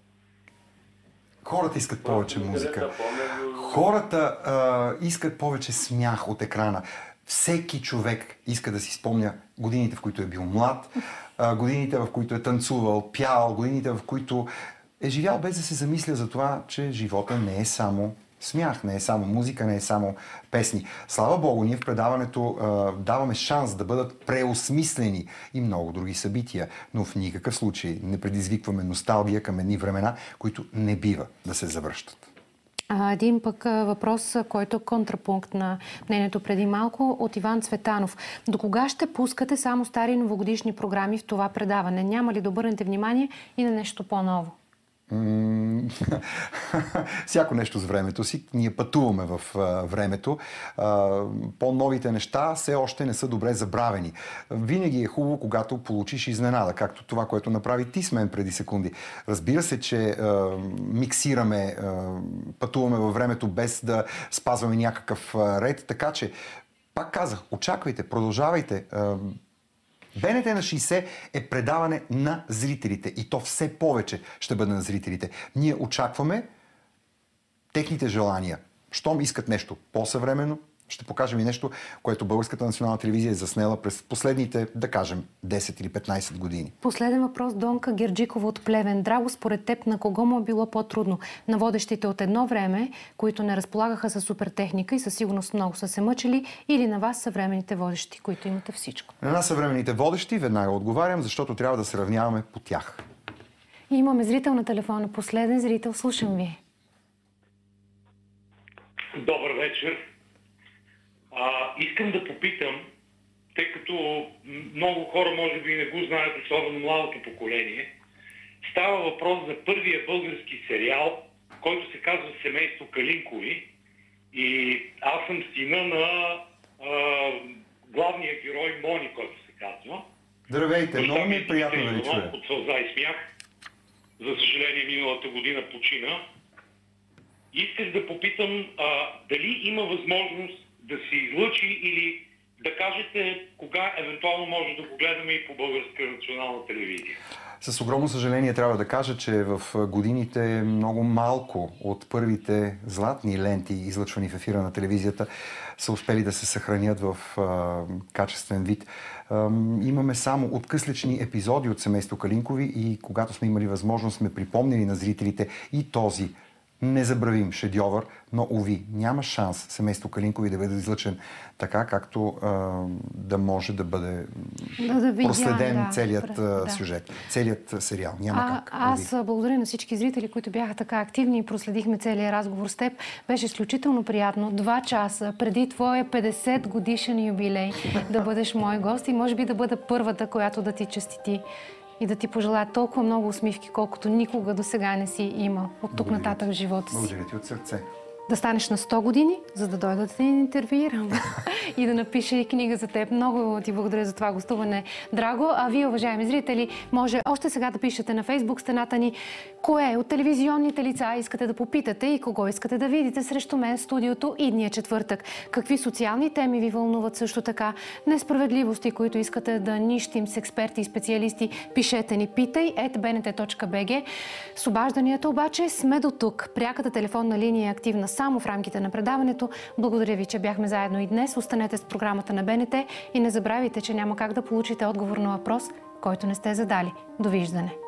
Хората искат повече музика. Хората а, искат повече смях от екрана. Всеки човек иска да си спомня годините, в които е бил млад, а, годините, в които е танцувал, пял, годините, в които е живял без да се замисля за това, че живота не е само смях, не е само музика, не е само песни. Слава Богу, ние в предаването а, даваме шанс да бъдат преосмислени и много други събития, но в никакъв случай не предизвикваме носталгия към едни времена, които не бива да се завръщат. А, един пък а, въпрос, който е контрапункт на мнението преди малко, от Иван Цветанов. До кога ще пускате само стари новогодишни програми в това предаване? Няма ли да обърнете внимание и на нещо по-ново? Всяко нещо с времето си. Ние пътуваме в а, времето. А, по-новите неща все още не са добре забравени. Винаги е хубаво, когато получиш изненада, както това, което направи ти с мен преди секунди. Разбира се, че а, миксираме, а, пътуваме във времето без да спазваме някакъв а, ред, така че, пак казах, очаквайте, продължавайте. А, Б Н Т на шейсет е предаване на зрителите и то все повече ще бъде на зрителите. Ние очакваме техните желания. Щом искат нещо по-съвременно, ще покажем и нещо, което Българската национална телевизия е заснела през последните, да кажем, десет или петнайсет години. Последен въпрос, Донка Герджикова от Плевен. Драго, според теб на кого му е било по-трудно? На водещите от едно време, които не разполагаха със супертехника и със сигурност много са се мъчили, или на вас съвременните водещи, които имате всичко? На нас съвременните водещи веднага отговарям, защото трябва да се равняваме по тях. И имаме зрител на телефона. Последен зрител. Слушам ви. Добър вечер. А, искам да попитам, тъй като много хора може би не го знаят, особено младото поколение, става въпрос за първия български сериал, който се казва Семейство Калинкови. И аз съм сина на а, главния герой Мони, който се казва. Здравейте, много ми е приятно да ви чуя. От сълза и смях. За съжаление, миналата година почина. Исках да попитам а, дали има възможност да се излъчи или да кажете кога евентуално може да го гледаме и по Българска национална телевизия. С огромно съжаление трябва да кажа, че в годините много малко от първите златни ленти, излъчвани в ефира на телевизията, са успели да се съхранят в а, качествен вид. А, имаме само откъслични епизоди от семейство Калинкови и когато сме имали възможност, сме припомнили на зрителите и този незабравим шедьовър, но уви, няма шанс семейство Калинкови да бъде излъчен така, както а, да може да бъде да, да видя, проследен да, целият да. сюжет, целият сериал. Няма а, как. Аз уви. Благодаря на всички зрители, които бяха така активни и проследихме целият разговор с теб. Беше изключително приятно. Два часа преди твоя петдесет годишен юбилей да бъдеш мой гост и може би да бъда първата, която да ти честити и да ти пожелая толкова много усмивки, колкото никога до сега не си имал от тук нататък в живота си. Благодаря ти от сърце. Да станеш на сто години, за да дойда да те интервюирам и да напиша и книга за теб. Много ти благодаря за това гостуване, Драго. А вие, уважаеми зрители, може още сега да пишете на Фейсбук стената ни кое от телевизионните лица искате да попитате и кого искате да видите срещу мен в студиото идния четвъртък. Какви социални теми ви вълнуват също така? Несправедливости, които искате да нищим с експерти и специалисти, пишете ни питай ет би ен те точка би джи. С обажданията обаче сме до тук. Пряката телефонна линия е активна само в рамките на предаването. Благодаря ви, че бяхме заедно и днес. Останете с програмата на Б Н Т и не забравяйте, че няма как да получите отговор на въпрос, който не сте задали. Довиждане!